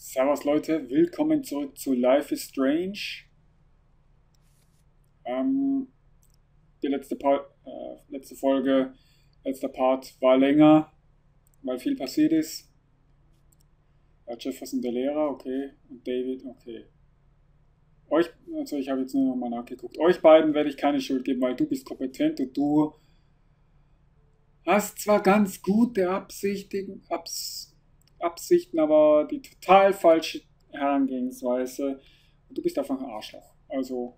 Servus Leute, willkommen zurück zu Life is Strange. Ähm, die letzte Folge, letzter Part war länger, weil viel passiert ist. Jefferson der Lehrer, okay, und David, okay. Also ich habe jetzt nur noch mal nachgeguckt. Euch beiden werde ich keine Schuld geben, weil du bist kompetent und du hast zwar ganz gute Absichten, aber die total falsche Herangehensweise. Und du bist einfach ein Arschloch. Also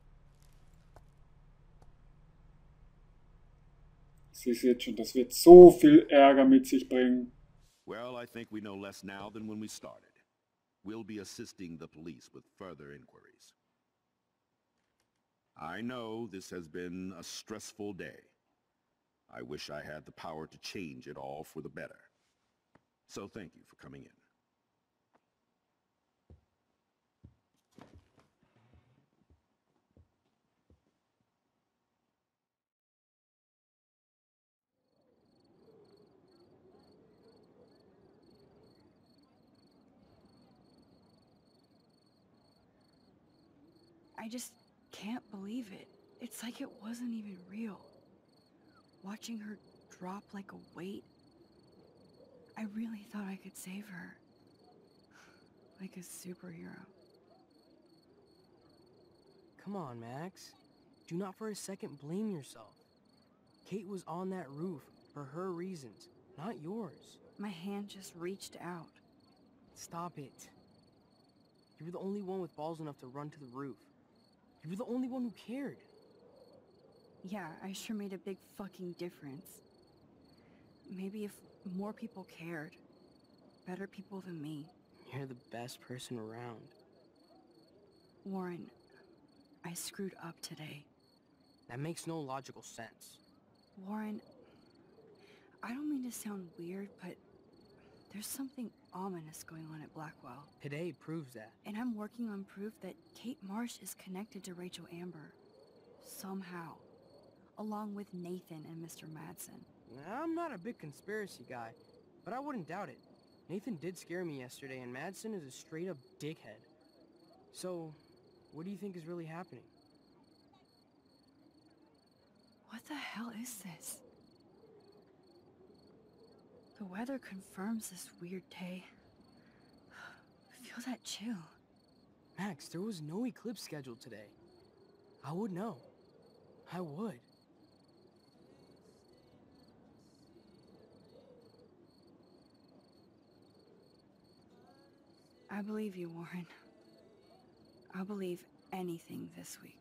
sie ist jetzt schon, das wird so viel Ärger mit sich bringen. Well, I think we know less now than when we started. We'll be assisting the police with further inquiries. I know this has been a stressful day. I wish I had the power to change it all for the better. So thank you for coming in. I just can't believe it. It's like it wasn't even real. Watching her drop like a weight, I really thought I could save her. Like a superhero. Come on, Max. Do not for a second blame yourself. Kate was on that roof for her reasons, not yours. My hand just reached out. Stop it. You were the only one with balls enough to run to the roof. You were the only one who cared. Yeah, I sure made a big fucking difference. Maybe if more people cared. Better people than me. You're the best person around. Warren, I screwed up today. That makes no logical sense. Warren, I don't mean to sound weird, but there's something ominous going on at Blackwell. Today proves that. And I'm working on proof that Kate Marsh is connected to Rachel Amber. Somehow. Along with Nathan and Mr. Madsen. I'm not a big conspiracy guy, but I wouldn't doubt it. Nathan did scare me yesterday, and Madsen is a straight-up dickhead. So, what do you think is really happening? What the hell is this? The weather confirms this weird day. Feel that chill. Max, there was no eclipse scheduled today. I would know. I would. I believe you, Warren. I'll believe anything this week.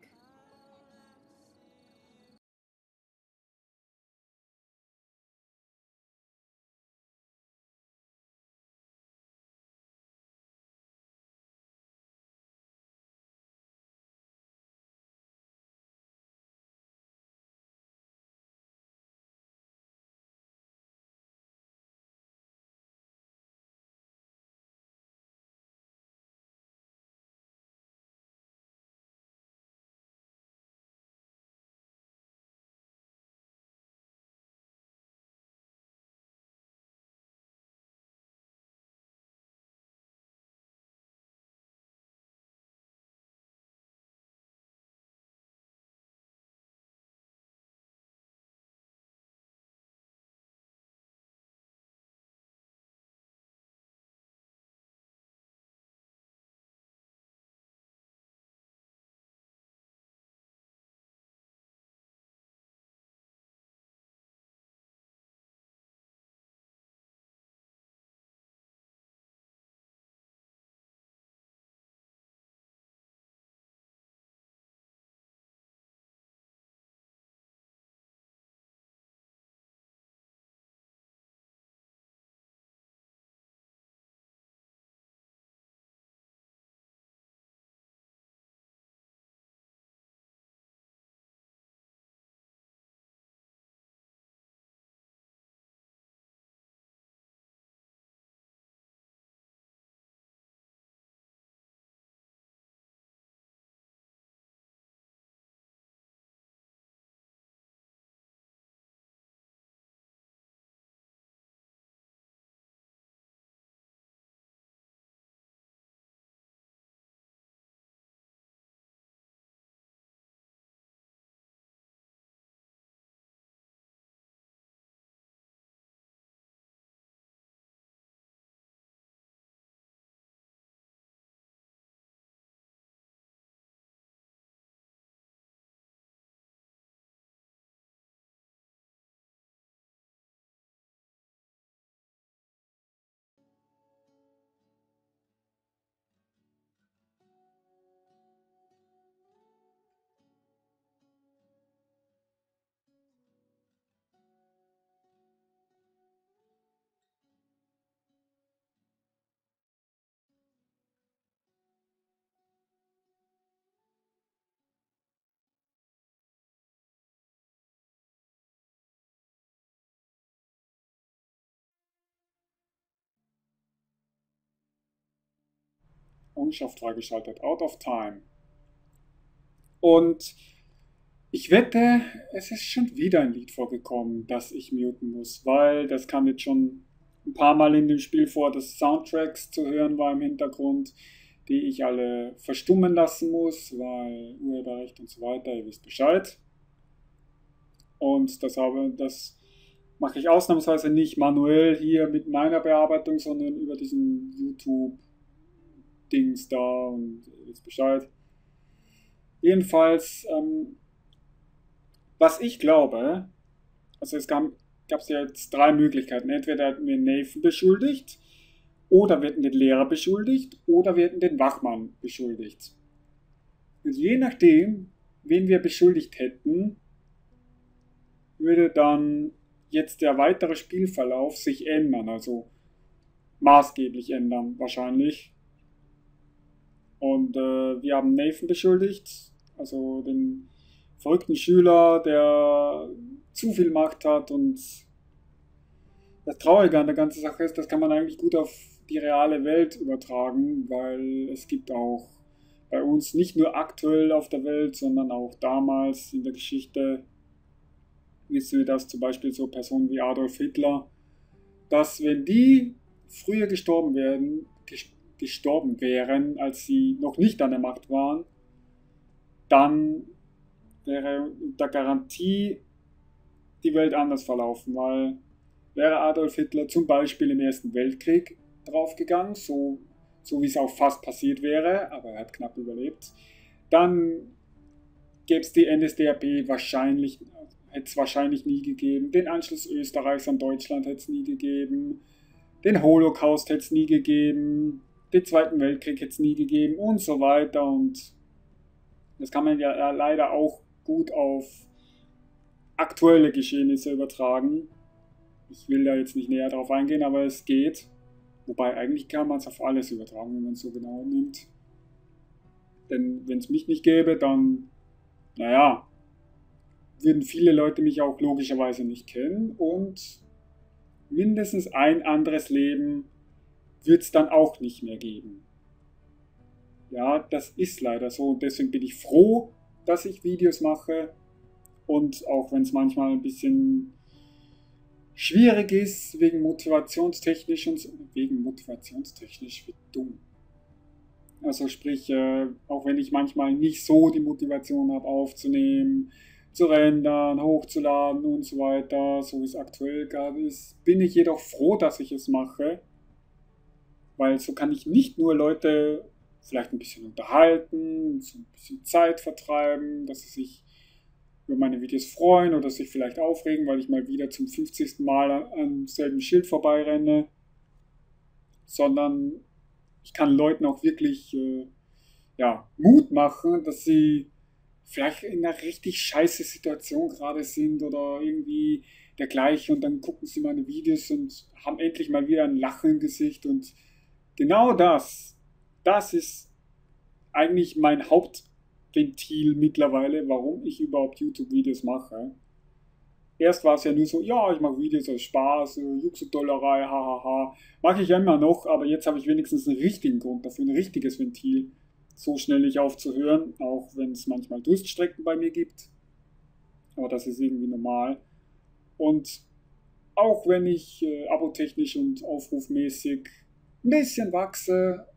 Errungenschaft freigeschaltet. Out of time. Und ich wette, es ist schon wieder ein Lied vorgekommen, das ich muten muss, weil das kam jetzt schon ein paar Mal in dem Spiel vor, dass Soundtracks zu hören war im Hintergrund, die ich alle verstummen lassen muss, weil Urheberrecht und so weiter, ihr wisst Bescheid. Und das mache ich ausnahmsweise nicht manuell hier mit meiner Bearbeitung, sondern über diesen YouTube-Dings da und ihr wisst Bescheid. Jedenfalls, was ich glaube, also es gab es ja jetzt 3 Möglichkeiten. Entweder hätten wir Nathan beschuldigt, oder wir hätten den Lehrer beschuldigt, oder wir hätten den Wachmann beschuldigt. Und je nachdem, wen wir beschuldigt hätten, würde dann jetzt der weitere Spielverlauf sich ändern, also maßgeblich ändern wahrscheinlich. Und wir haben Nathan beschuldigt, also den verrückten Schüler, der zu viel Macht hat, und das Traurige an der ganzen Sache ist, das kann man eigentlich gut auf die reale Welt übertragen, weil es gibt auch bei uns nicht nur aktuell auf der Welt, sondern auch damals in der Geschichte, wissen wir das zum Beispiel so Personen wie Adolf Hitler, dass wenn die früher gestorben wären, als sie noch nicht an der Macht waren, dann wäre unter Garantie die Welt anders verlaufen, weil wäre Adolf Hitler zum Beispiel im Ersten Weltkrieg draufgegangen, so wie es auch fast passiert wäre, aber er hat knapp überlebt, dann gäbe es die NSDAP hätte es wahrscheinlich nie gegeben, den Anschluss Österreichs an Deutschland hätte es nie gegeben, den Holocaust hätte es nie gegeben, den Zweiten Weltkrieg hätte es nie gegeben und so weiter, und das kann man ja leider auch gut auf aktuelle Geschehnisse übertragen. Ich will da jetzt nicht näher drauf eingehen, aber es geht. Wobei eigentlich kann man es auf alles übertragen, wenn man es so genau nimmt. Denn wenn es mich nicht gäbe, dann, naja, würden viele Leute mich auch logischerweise nicht kennen, und mindestens ein anderes Leben wird es dann auch nicht mehr geben. Ja, das ist leider so, und deswegen bin ich froh, dass ich Videos mache, und auch wenn es manchmal ein bisschen schwierig ist, wegen motivationstechnisch, wie dumm. Also sprich, auch wenn ich manchmal nicht so die Motivation habe aufzunehmen, zu rendern, hochzuladen und so weiter, so wie es aktuell gerade ist, bin ich jedoch froh, dass ich es mache, weil so kann ich nicht nur Leute vielleicht ein bisschen unterhalten, so ein bisschen Zeit vertreiben, dass sie sich über meine Videos freuen oder sich vielleicht aufregen, weil ich mal wieder zum 50. Mal am selben Schild vorbeirenne, sondern ich kann Leuten auch wirklich Mut machen, dass sie vielleicht in einer richtig scheiße Situation gerade sind oder irgendwie dergleichen, und dann gucken sie meine Videos und haben endlich mal wieder ein Lachen im Gesicht, und genau das ist eigentlich mein Hauptventil mittlerweile, warum ich überhaupt YouTube-Videos mache. Erst war es ja nur so, ja, ich mache Videos aus Spaß, Juxendollerei, hahaha, mache ich ja immer noch, aber jetzt habe ich wenigstens einen richtigen Grund dafür, ein richtiges Ventil, so schnell nicht aufzuhören, auch wenn es manchmal Durststrecken bei mir gibt, aber das ist irgendwie normal. Und auch wenn ich abotechnisch und aufrufmäßig ein bisschen wachse,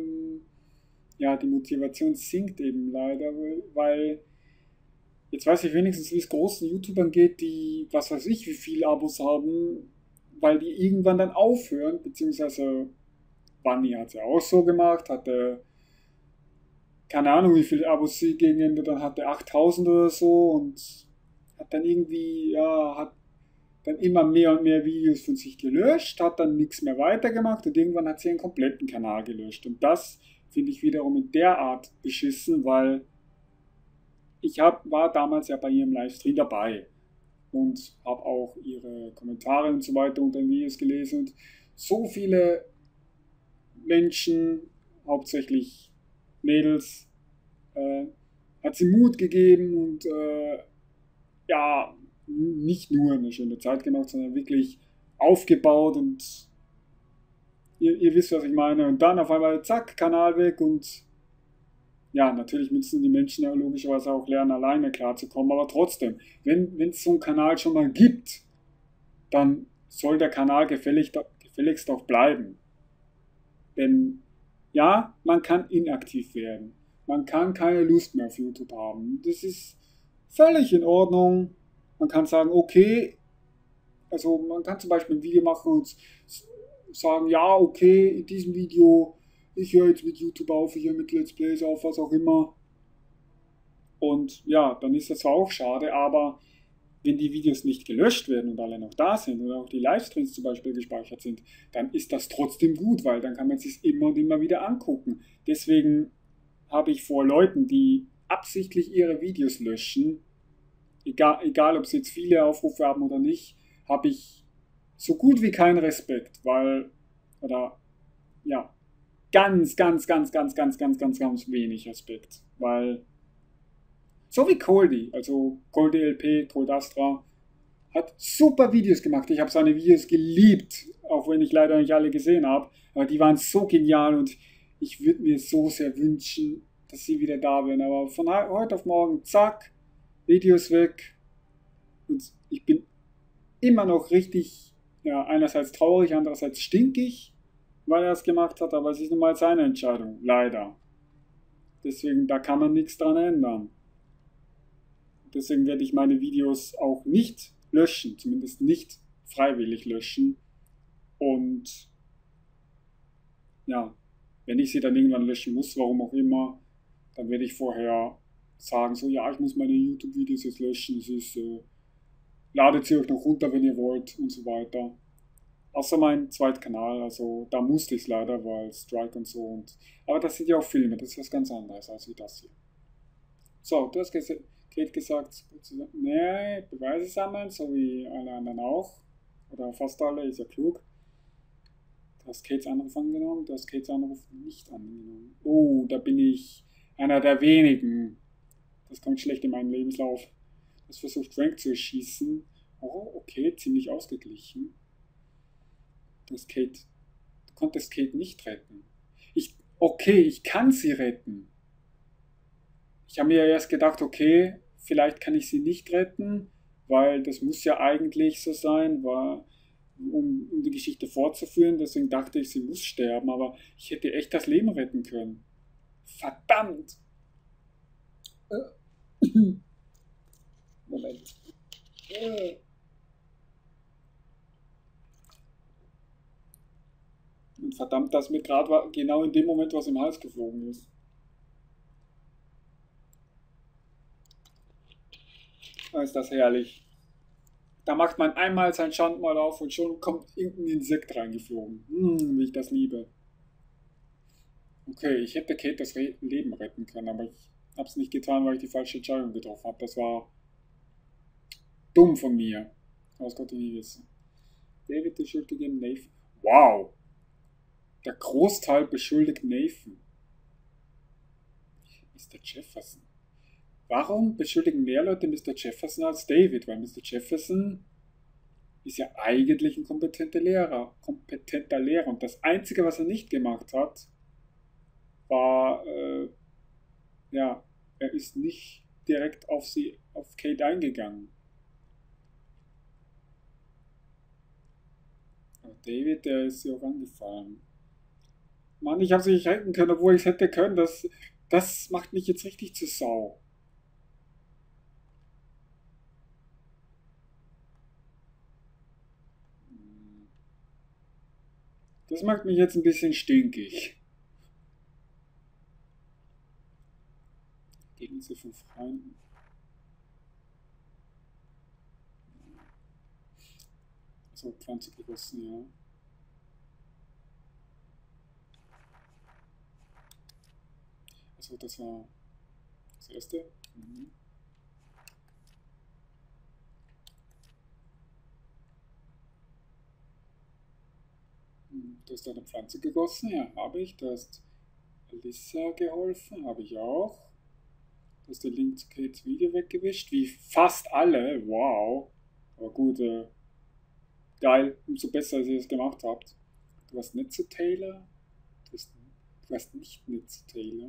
die Motivation sinkt eben leider, weil jetzt weiß ich wenigstens, wie es großen YouTubern geht, die, was weiß ich, wie viele Abos haben, weil die irgendwann dann aufhören, beziehungsweise Bunny hat es ja auch so gemacht, hatte keine Ahnung, wie viele Abos sie gegen Ende dann hatte, 8000 oder so, und hat dann irgendwie, hat dann immer mehr und mehr Videos von sich gelöscht, hat dann nichts mehr weitergemacht, und irgendwann hat sie einen kompletten Kanal gelöscht, und das finde ich wiederum in der Art beschissen, weil ich war damals ja bei ihrem Livestream dabei und habe auch ihre Kommentare und so weiter unter den Videos gelesen, und so viele Menschen, hauptsächlich Mädels, hat sie Mut gegeben und nicht nur eine schöne Zeit gemacht, sondern wirklich aufgebaut und ihr wisst, was ich meine. Und dann auf einmal, zack, Kanal weg und ja, natürlich müssen die Menschen ja logischerweise auch lernen, alleine klarzukommen, aber trotzdem, wenn es so einen Kanal schon mal gibt, dann soll der Kanal gefälligst auch bleiben. Denn ja, man kann inaktiv werden. Man kann keine Lust mehr auf YouTube haben. Das ist völlig in Ordnung. Man kann sagen, okay, also man kann zum Beispiel ein Video machen und sagen, ja, okay, in diesem Video, ich höre jetzt mit YouTube auf, ich höre mit Let's Plays auf, was auch immer. Und ja, dann ist das zwar auch schade, aber wenn die Videos nicht gelöscht werden und alle noch da sind oder auch die Livestreams zum Beispiel gespeichert sind, dann ist das trotzdem gut, weil dann kann man es sich immer und immer wieder angucken. Deswegen habe ich vor Leuten, die absichtlich ihre Videos löschen, egal ob sie jetzt viele Aufrufe haben oder nicht, habe ich so gut wie keinen Respekt, weil, oder ja, ganz wenig Respekt, weil so wie Coldy, also Coldy LP, Cold Astra, hat super Videos gemacht. Ich habe seine Videos geliebt, auch wenn ich leider nicht alle gesehen habe, aber die waren so genial und ich würde mir so sehr wünschen, dass sie wieder da wären, aber von heute auf morgen, zack, Videos weg und ich bin immer noch richtig, ja, einerseits traurig, andererseits stinkig, weil er es gemacht hat, aber es ist nun mal seine Entscheidung, leider. Deswegen, da kann man nichts dran ändern. Deswegen werde ich meine Videos auch nicht löschen, zumindest nicht freiwillig löschen. Und ja, wenn ich sie dann irgendwann löschen muss, warum auch immer, dann werde ich vorher sagen, so ja, ich muss meine YouTube-Videos jetzt löschen, es ist, ladet sie euch noch runter, wenn ihr wollt und so weiter. Außer mein Zweitkanal, also da musste ich es leider, weil Strike und so. Aber das sind ja auch Filme, das ist was ganz anderes als wie das hier. So, du hast gesagt, nee, Beweise sammeln, so wie alle anderen auch. Oder fast alle, ist ja klug. Du hast Kates Anruf angenommen, du hast Kates Anruf nicht angenommen. Oh, da bin ich einer der wenigen. Das kommt schlecht in meinen Lebenslauf. Du hast versucht, Frank zu erschießen. Oh, okay, ziemlich ausgeglichen. Du konntest Kate nicht retten. Okay, ich kann sie retten. Ich habe mir erst gedacht, okay, vielleicht kann ich sie nicht retten, weil das muss ja eigentlich so sein, um die Geschichte fortzuführen. Deswegen dachte ich, sie muss sterben, aber ich hätte echt das Leben retten können. Verdammt! Moment. Und verdammt, dass mir gerade genau in dem Moment was im Hals geflogen ist. Da ist das herrlich. Da macht man einmal sein Schandmal auf und schon kommt irgendein Insekt reingeflogen. Wie ich das liebe. Okay, ich hätte Kate das Leben retten können, aber ich habe es nicht getan, weil ich die falsche Entscheidung getroffen habe. Das war dumm von mir. Aber das konnte ich nie wissen. David die Schuld gegeben, Nathan. Wow! Der Großteil beschuldigt Nathan. Mr. Jefferson. Warum beschuldigen mehr Leute Mr. Jefferson als David? Weil Mr. Jefferson ist ja eigentlich ein kompetenter Lehrer. Und das Einzige, was er nicht gemacht hat, war, ja, er ist nicht direkt auf Kate eingegangen. Aber David, der ist ja auch angefallen. Mann, ich habe sie nicht retten können, obwohl ich es hätte können. Das macht mich jetzt richtig zur Sau. Das macht mich jetzt ein bisschen stinkig. Ergebnisse von Freunden. So, Pflanze gegossen, ja. Also das war das erste. Du hast eine Pflanze gegossen, ja, habe ich. Du hast Alyssa geholfen, habe ich auch. Du hast den Link zu Kates Video weggewischt, wie fast alle. Wow. Aber gut, geil, umso besser, als ihr es gemacht habt. Du hast nicht zu Taylor? Du hast nicht zu Taylor?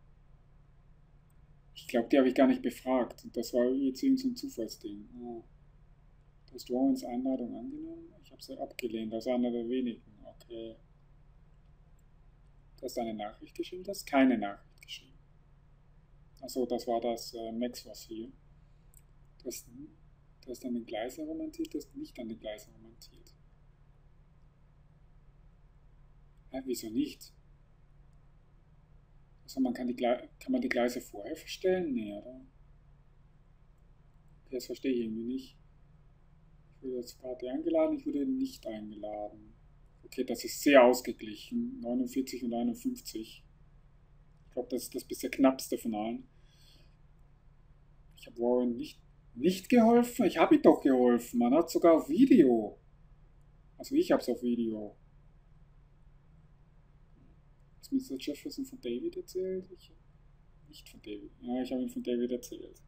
Ich glaube, die habe ich gar nicht befragt. Das war jetzt irgend so ein Zufallsding. Ah. Du hast Warrens Einladung angenommen? Ich habe sie abgelehnt, als einer der wenigen. Okay. Du hast eine Nachricht geschrieben? Du hast keine Nachricht geschrieben. Achso, das war das Max was hier. Du hast an den Gleisen romantiert, du hast nicht an den Gleisen romantiert. Hä, wieso nicht? Also kann man die Gleise vorher verstellen? Nee, oder? Okay, das verstehe ich irgendwie nicht. Ich wurde als Party eingeladen, ich wurde nicht eingeladen. Okay, das ist sehr ausgeglichen. 49 und 51. Ich glaube, das ist das bisher knappste von allen. Ich habe Warren nicht geholfen. Ich habe ihm doch geholfen. Man hat sogar auf Video. Also ich habe es auf Video. Ist Mr. Jefferson von David erzählt? Nicht von David. Ja, ich habe ihn von David erzählt.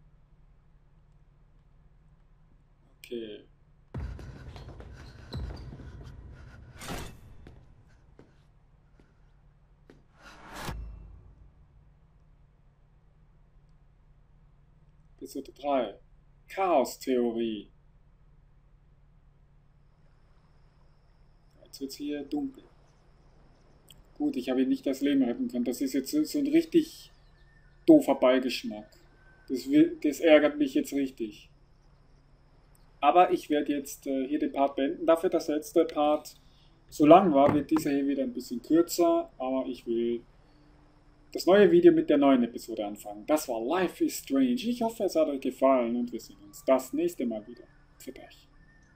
Okay. Episode 3. Chaos-Theorie. Jetzt wird es hier dunkel. Gut, ich habe ihn nicht das Leben retten können. Das ist jetzt so ein richtig doofer Beigeschmack. Das ärgert mich jetzt richtig. Aber ich werde jetzt hier den Part beenden. Dafür, dass der letzte Part so lang war, wird dieser hier wieder ein bisschen kürzer. Aber ich will das neue Video mit der neuen Episode anfangen. Das war Life is Strange. Ich hoffe, es hat euch gefallen und wir sehen uns das nächste Mal wieder. Für euch.